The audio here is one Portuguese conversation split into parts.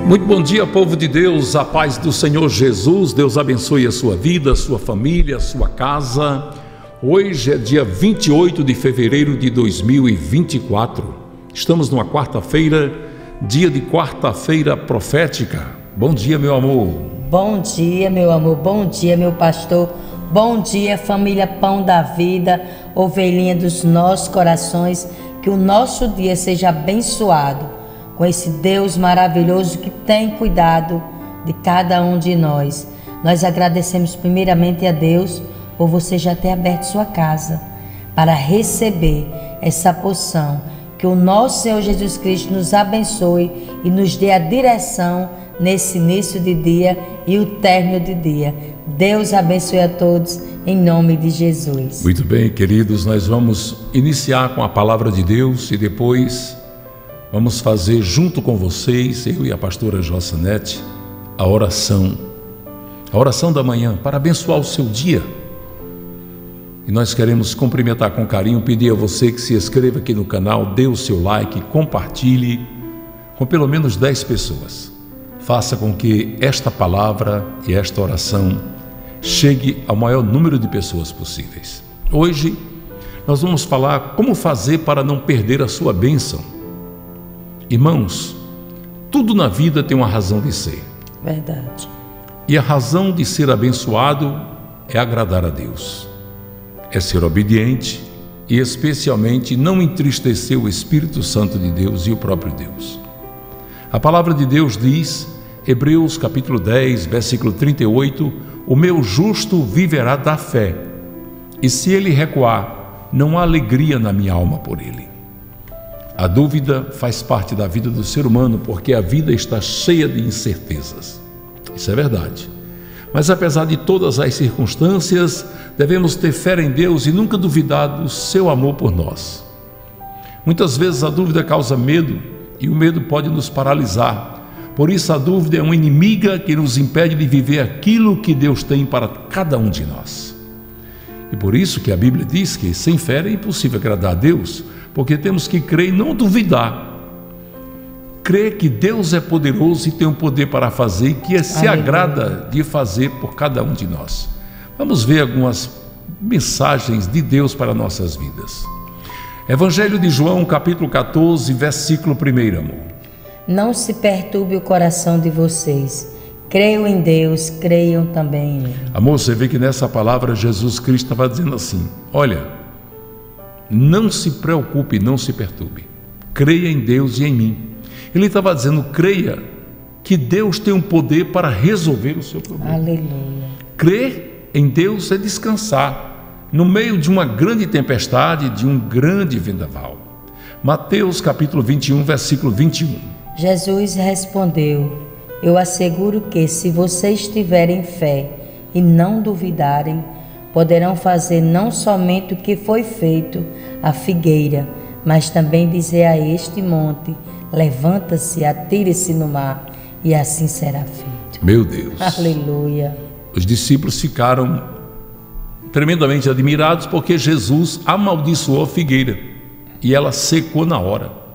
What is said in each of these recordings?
Muito bom dia, povo de Deus, a paz do Senhor Jesus. Deus abençoe a sua vida, a sua família, a sua casa. Hoje é dia 28 de fevereiro de 2024. Estamos numa quarta-feira, dia de quarta-feira profética. Bom dia, meu amor. Bom dia, meu amor. Bom dia, meu pastor. Bom dia, família Pão da Vida, ovelhinha dos nossos corações. Que o nosso dia seja abençoado com esse Deus maravilhoso que tem cuidado de cada um de nós. Nós agradecemos primeiramente a Deus por você já ter aberto sua casa para receber essa porção. Que o nosso Senhor Jesus Cristo nos abençoe e nos dê a direção nesse início de dia e o término de dia. Deus abençoe a todos em nome de Jesus. Muito bem, queridos, nós vamos iniciar com a palavra de Deus e depois vamos fazer junto com vocês, eu e a pastora Jossanete, a oração da manhã para abençoar o seu dia. E nós queremos cumprimentar com carinho, pedir a você que se inscreva aqui no canal, dê o seu like, compartilhe com pelo menos 10 pessoas. Faça com que esta palavra e esta oração chegue ao maior número de pessoas possíveis. Hoje nós vamos falar como fazer para não perder a sua bênção. Irmãos, tudo na vida tem uma razão de ser. Verdade. E a razão de ser abençoado é agradar a Deus. É ser obediente e especialmente não entristecer o Espírito Santo de Deus e o próprio Deus. A palavra de Deus diz, Hebreus capítulo 10, versículo 38, o meu justo viverá da fé, e se ele recuar, não há alegria na minha alma por ele. A dúvida faz parte da vida do ser humano, porque a vida está cheia de incertezas. Isso é verdade. Mas apesar de todas as circunstâncias, devemos ter fé em Deus e nunca duvidar do seu amor por nós. Muitas vezes a dúvida causa medo e o medo pode nos paralisar. Por isso a dúvida é uma inimiga que nos impede de viver aquilo que Deus tem para cada um de nós. E por isso que a Bíblia diz que sem fé é impossível agradar a Deus, porque temos que crer e não duvidar. Crer que Deus é poderoso e tem o poder para fazer e que se agrada de fazer por cada um de nós. Vamos ver algumas mensagens de Deus para nossas vidas. Evangelho de João, capítulo 14, versículo 1, amor. Não se perturbe o coração de vocês. Creiam em Deus, creiam também em mim. Amor, você vê que nessa palavra Jesus Cristo estava dizendo assim, olha, não se preocupe, não se perturbe. Creia em Deus e em mim. Ele estava dizendo, creia que Deus tem um poder para resolver o seu problema. Aleluia. Crer em Deus é descansar no meio de uma grande tempestade, de um grande vendaval. Mateus capítulo 21, versículo 21. Jesus respondeu, eu asseguro que se vocês tiverem fé e não duvidarem, poderão fazer não somente o que foi feito à figueira, mas também dizer a este monte, levanta-se, atire-se no mar, e assim será feito. Meu Deus. Aleluia. Os discípulos ficaram tremendamente admirados porque Jesus amaldiçoou a figueira e ela secou na hora.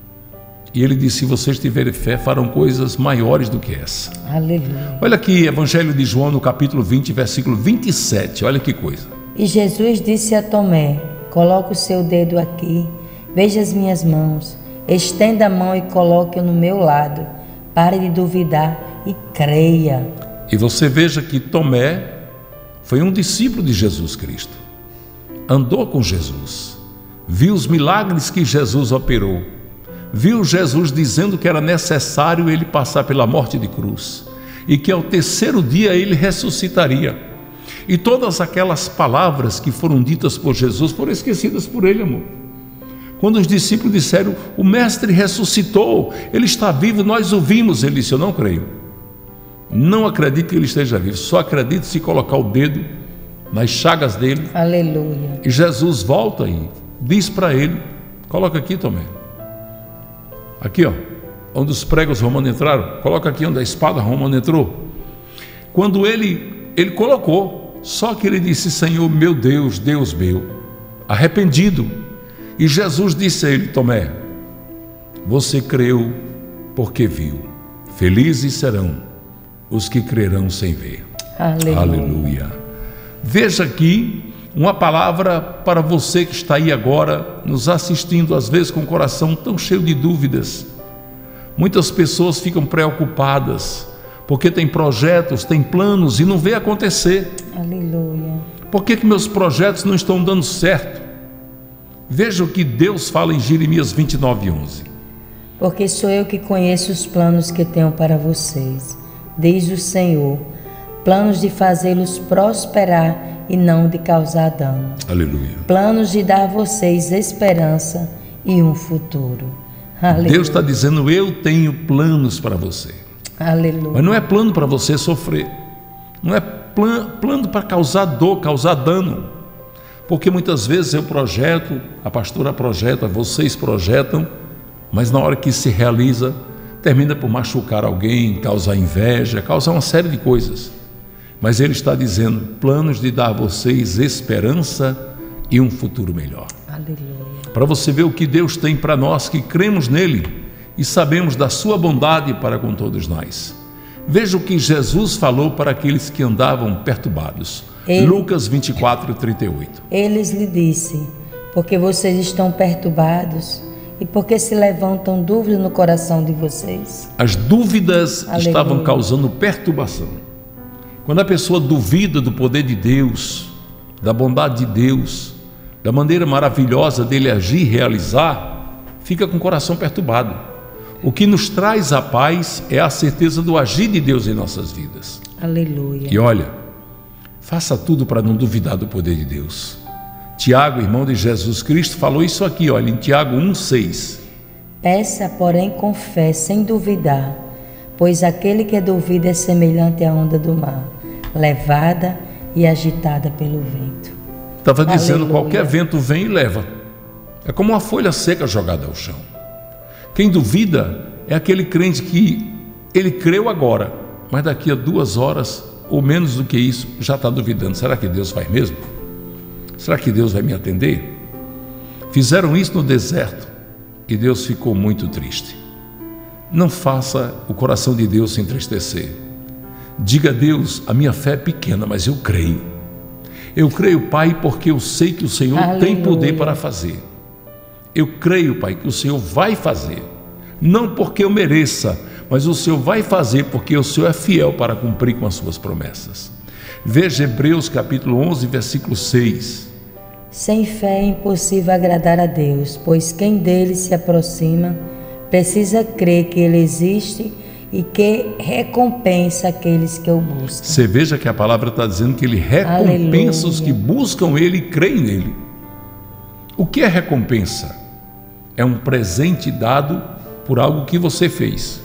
E ele disse, se vocês tiverem fé, farão coisas maiores do que essa. Aleluia. Olha aqui, Evangelho de João, no capítulo 20, versículo 27. Olha que coisa. E Jesus disse a Tomé, coloque o seu dedo aqui, veja as minhas mãos, estenda a mão e coloque-o no meu lado. Pare de duvidar e creia. E você veja que Tomé foi um discípulo de Jesus Cristo. Andou com Jesus, viu os milagres que Jesus operou. Viu Jesus dizendo que era necessário ele passar pela morte de cruz e que ao terceiro dia ele ressuscitaria. E todas aquelas palavras que foram ditas por Jesus foram esquecidas por ele, amor. Quando os discípulos disseram, o mestre ressuscitou, ele está vivo, nós o vimos. Ele disse, eu não creio. Não acredito que ele esteja vivo, só acredito se colocar o dedo nas chagas dele. Aleluia. E Jesus volta e diz para ele, coloca aqui também. Aqui, ó, onde os pregos romanos entraram, coloca aqui onde a espada romana entrou. Quando ele colocou, só que ele disse, Senhor, meu Deus, Deus meu, arrependido. E Jesus disse a ele, Tomé, você creu porque viu, Felizes serão os que crerão sem ver. Aleluia. Aleluia. Veja aqui uma palavra para você que está aí agora nos assistindo, às vezes com o coração tão cheio de dúvidas. Muitas pessoas ficam preocupadas porque tem projetos, tem planos e não vê acontecer. Aleluia. Por que meus projetos não estão dando certo? Veja o que Deus fala em Jeremias 29:11. Porque sou eu que conheço os planos que tenho para vocês, diz o Senhor, planos de fazê-los prosperar e não de causar dano. Aleluia. Planos de dar a vocês esperança e um futuro. Aleluia. Deus está dizendo, eu tenho planos para você. Aleluia. Mas não é plano para você sofrer. Não é plano para causar dor, causar dano. Porque muitas vezes eu projeto, a pastora projeta, vocês projetam, mas na hora que se realiza, termina por machucar alguém, causar inveja, causar uma série de coisas. Mas Ele está dizendo, planos de dar a vocês esperança e um futuro melhor. Aleluia. Para você ver o que Deus tem para nós que cremos nele e sabemos da sua bondade para com todos nós. Veja o que Jesus falou para aqueles que andavam perturbados. Lucas 24:38. Eles lhe disse, porque vocês estão perturbados e porque se levantam dúvidas no coração de vocês. As dúvidas Aleluia. Estavam causando perturbação. Quando a pessoa duvida do poder de Deus, da bondade de Deus, da maneira maravilhosa dele agir e realizar, fica com o coração perturbado. O que nos traz a paz é a certeza do agir de Deus em nossas vidas. Aleluia. E olha, faça tudo para não duvidar do poder de Deus. Tiago, irmão de Jesus Cristo, falou isso aqui, olha, em Tiago 1:6. Peça, porém, com fé, sem duvidar, pois aquele que duvida é semelhante à onda do mar, levada e agitada pelo vento. Estava dizendo, Aleluia. qualquer vento vem e leva. É como uma folha seca jogada ao chão. Quem duvida é aquele crente que ele creu agora, mas daqui a 2 horas, ou menos do que isso, já está duvidando. Será que Deus vai mesmo? Será que Deus vai me atender? Fizeram isso no deserto e Deus ficou muito triste. Não faça o coração de Deus se entristecer. Diga a Deus, a minha fé é pequena, mas eu creio. Eu creio, Pai, porque eu sei que o Senhor Aleluia. tem poder para fazer. Eu creio, Pai, que o Senhor vai fazer. Não porque eu mereça, mas o Senhor vai fazer porque o Senhor é fiel para cumprir com as suas promessas. Veja Hebreus capítulo 11, versículo 6. Sem fé é impossível agradar a Deus, pois quem dele se aproxima precisa crer que ele existe e que recompensa aqueles que o buscam. Você veja que a palavra está dizendo que ele recompensa Aleluia. os que buscam ele e creem nele. O que é recompensa? É um presente dado por algo que você fez,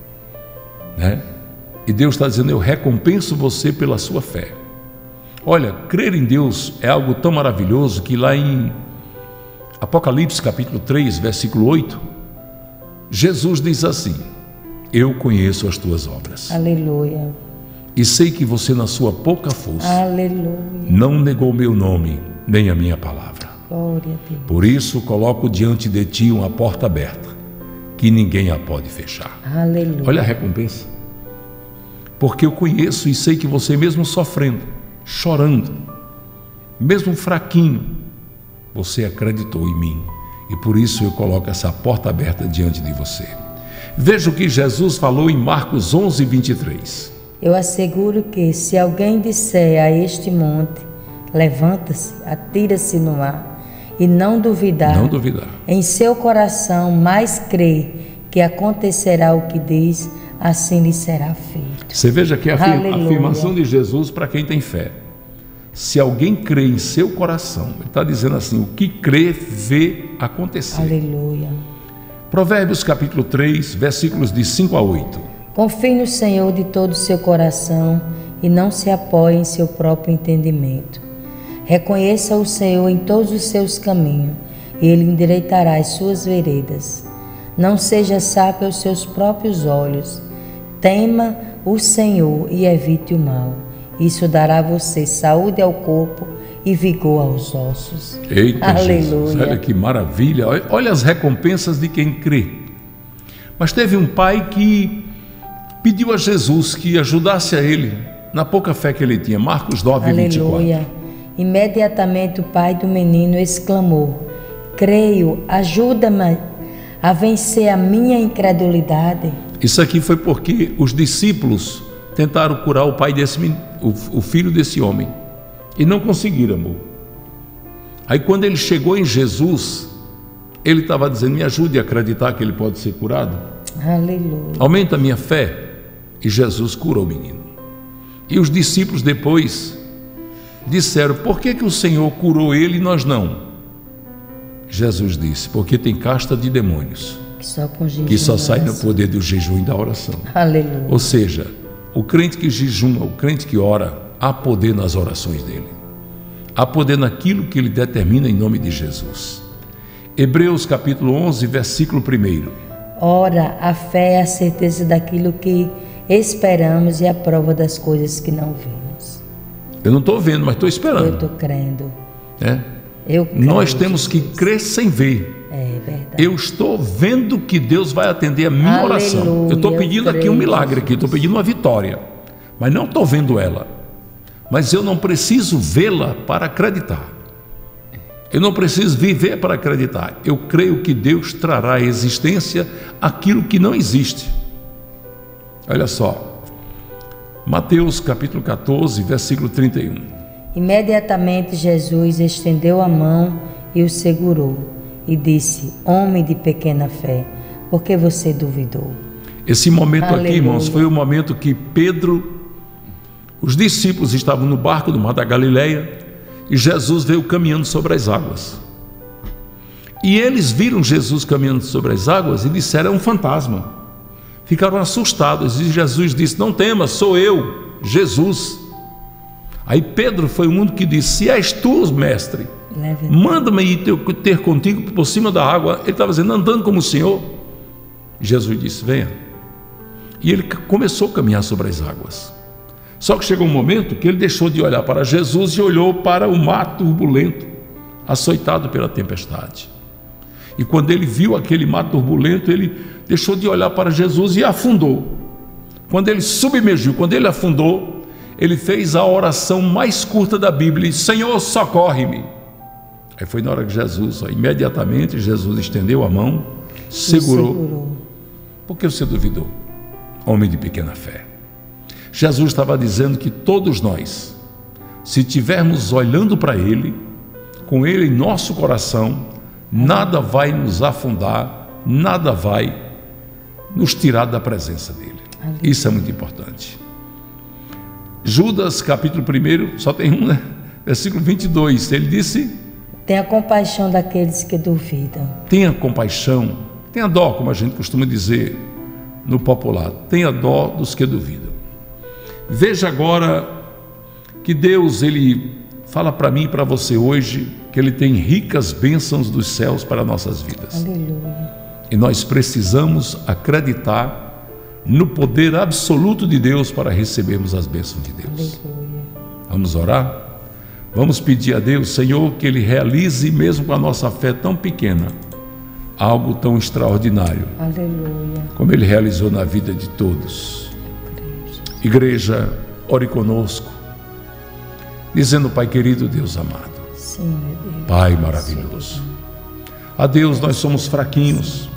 né? E Deus está dizendo, eu recompenso você pela sua fé. Olha, crer em Deus é algo tão maravilhoso que lá em Apocalipse capítulo 3, versículo 8, Jesus diz assim, eu conheço as tuas obras. Aleluia. E sei que você na sua pouca força Aleluia. não negou meu nome, nem a minha palavra. Glória a Deus. Por isso coloco diante de ti uma porta aberta, que ninguém a pode fechar. Aleluia. Olha a recompensa. Porque eu conheço e sei que você mesmo sofrendo, chorando, mesmo fraquinho, você acreditou em mim. E por isso eu coloco essa porta aberta diante de você. Veja o que Jesus falou em Marcos 11, 23. Eu asseguro que se alguém disser a este monte, levanta-se, atira-se no mar, e não duvidar, em seu coração, mas crer que acontecerá o que diz, assim lhe será feito. Você veja que é a Aleluia. afirmação de Jesus para quem tem fé. Se alguém crê em seu coração, ele está dizendo assim, o que crê, vê acontecer. Aleluia. Provérbios capítulo 3, versículos de 5 a 8. Confie no Senhor de todo o seu coração e não se apoie em seu próprio entendimento. Reconheça o Senhor em todos os seus caminhos e Ele endireitará as suas veredas. Não seja sábio aos seus próprios olhos. Tema o Senhor e evite o mal. Isso dará a você saúde ao corpo e vigor aos ossos. Eita, Aleluia. Jesus, olha que maravilha. Olha as recompensas de quem crê. Mas teve um pai que pediu a Jesus que ajudasse a ele na pouca fé que ele tinha. Marcos 9, Aleluia. 24. Imediatamente o pai do menino exclamou: creio, ajuda-me a vencer a minha incredulidade. Isso aqui foi porque os discípulos tentaram curar o pai o filho desse homem, e não conseguiram, amor. Aí quando ele chegou em Jesus, ele estava dizendo: me ajude a acreditar que ele pode ser curado. Aleluia. Aumenta a minha fé. E Jesus curou o menino. E os discípulos depois disseram: por que o Senhor curou ele e nós não? Jesus disse: porque tem casta de demônios que só sai no poder do jejum e da oração. Aleluia. Ou seja, o crente que jejuma, o crente que ora, há poder nas orações dele, há poder naquilo que ele determina em nome de Jesus. Hebreus capítulo 11, versículo 1. Ora, a fé é a certeza daquilo que esperamos e a prova das coisas que não vemos. Eu não estou vendo, mas estou esperando. Eu estou crendo. Nós temos que crer sem ver. É verdade. Eu estou vendo que Deus vai atender a minha oração. Eu estou pedindo aqui um milagre, estou pedindo uma vitória, mas não estou vendo ela. Mas eu não preciso vê-la para acreditar. Eu não preciso viver para acreditar. Eu creio que Deus trará à existência aquilo que não existe. Olha só, Mateus capítulo 14, versículo 31. Imediatamente Jesus estendeu a mão e o segurou e disse: homem de pequena fé, por que você duvidou? Esse momento Aleluia. aqui, irmãos, foi o momento que Pedro, os discípulos estavam no barco do mar da Galileia e Jesus veio caminhando sobre as águas. E eles viram Jesus caminhando sobre as águas e disseram: é um fantasma. Ficaram assustados e Jesus disse: não temas, sou eu, Jesus. Aí Pedro foi o único que disse: se és tu, mestre, manda-me ir ter contigo por cima da água. Ele estava dizendo: andando como o Senhor. Jesus disse: venha. E ele começou a caminhar sobre as águas. Só que chegou um momento que ele deixou de olhar para Jesus e olhou para o mar turbulento, açoitado pela tempestade. E quando ele viu aquele mar turbulento, ele deixou de olhar para Jesus e afundou. Quando ele submergiu, quando ele afundou, ele fez a oração mais curta da Bíblia: Senhor, socorre-me. Aí foi na hora que Jesus, imediatamente Jesus estendeu a mão, segurou. Por que você duvidou? Homem de pequena fé. Jesus estava dizendo que todos nós, se estivermos olhando para Ele, com Ele em nosso coração, nada vai nos afundar, nada vai nos tirar da presença dEle. Isso é muito importante. Judas capítulo 1, só tem um, né? Versículo 22, ele disse: tenha compaixão daqueles que duvidam. Tenha compaixão, tenha dó, como a gente costuma dizer no popular, tenha dó dos que duvidam. Veja agora que Deus, Ele fala para mim e para você hoje que Ele tem ricas bênçãos dos céus para nossas vidas. Aleluia. E nós precisamos acreditar no poder absoluto de Deus para recebermos as bênçãos de Deus. Aleluia. Vamos orar? Vamos pedir a Deus, Senhor, que Ele realize, mesmo com a nossa fé tão pequena, algo tão extraordinário. Aleluia. Como Ele realizou na vida de todos. Igreja, ore conosco, dizendo: Pai querido, Deus amado, sim, meu Deus. Pai maravilhoso, a Deus, nós somos fraquinhos,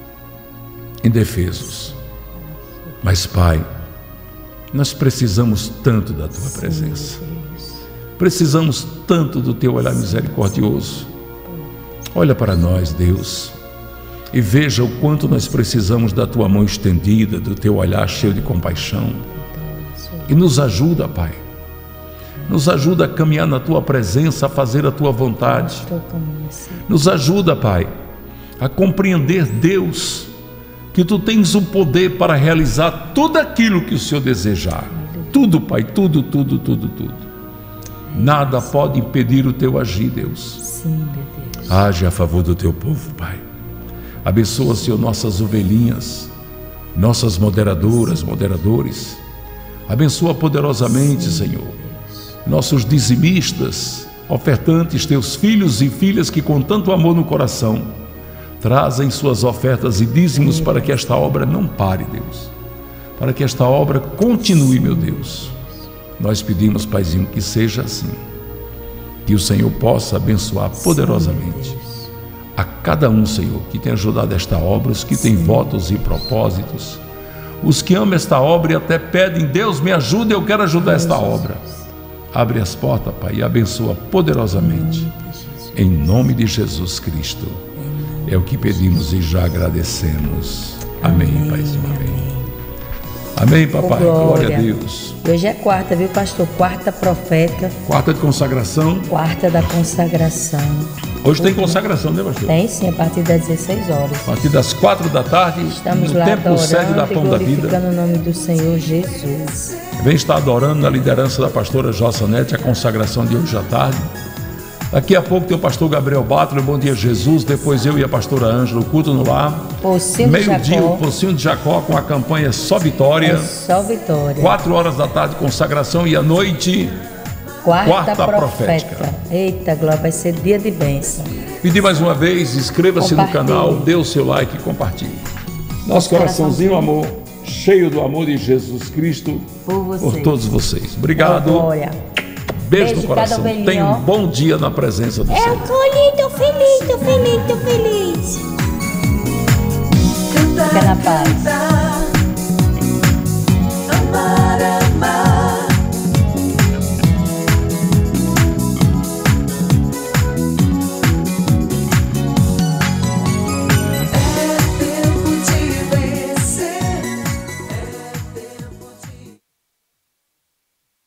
indefesos, mas Pai, nós precisamos tanto da Tua presença, precisamos tanto do Teu olhar misericordioso. Olha para nós, Deus, e veja o quanto nós precisamos da Tua mão estendida, do Teu olhar cheio de compaixão. E nos ajuda, Pai, nos ajuda a caminhar na Tua presença, a fazer a Tua vontade. Nos ajuda, Pai, a compreender, Deus, que Tu tens o poder para realizar tudo aquilo que o Senhor desejar. Tudo, Pai, tudo, tudo, tudo, tudo. Nada pode impedir o Teu agir, Deus. Sim, meu Deus. Age a favor do Teu povo, Pai. Abençoa, Senhor, nossas ovelhinhas, nossas moderadoras, moderadores. Abençoa poderosamente, Senhor, nossos dizimistas, ofertantes, Teus filhos e filhas que com tanto amor no coração trazem suas ofertas e dízimos para que esta obra não pare, Deus. para que esta obra continue, meu Deus. Nós pedimos, Paizinho, que seja assim, que o Senhor possa abençoar poderosamente a cada um, Senhor, que tem ajudado esta obra, os que têm votos e propósitos, os que amam esta obra e até pedem: Deus, me ajude, eu quero ajudar esta obra. Abre as portas, Pai, e abençoa poderosamente, em nome de Jesus Cristo. É o que pedimos e já agradecemos. Amém, Paizinho, amém. Amém, papai, glória a Deus. Hoje é quarta, viu, pastor? Quarta profética. Quarta de consagração. Quarta da consagração. Hoje tem consagração, né, pastor? Tem sim, a partir das 16 horas. A partir das 4 da tarde, estamos no lá templo sede da Pão da Vida. glorificando o nome do Senhor Jesus. Vem estar adorando na liderança da pastora Jossanete a consagração de hoje à tarde. Daqui a pouco tem o pastor Gabriel Bátler, Bom Dia Jesus. Depois eu e a pastora Ângela, o culto no lar. Meio-dia, o Pocinho de Jacó com a campanha Só Vitória. É só vitória. 4 horas da tarde, consagração. E à noite, quarta profética. Eita, glória, vai ser dia de bênção. Pedir mais uma vez, inscreva-se no canal, dê o seu like e compartilhe. Nosso coraçãozinho, amor, cheio do amor de Jesus Cristo por todos vocês. Obrigado. Glória. Beijo no coração. Tenha um bom dia na presença do Senhor. Eu tô feliz. Fica na paz.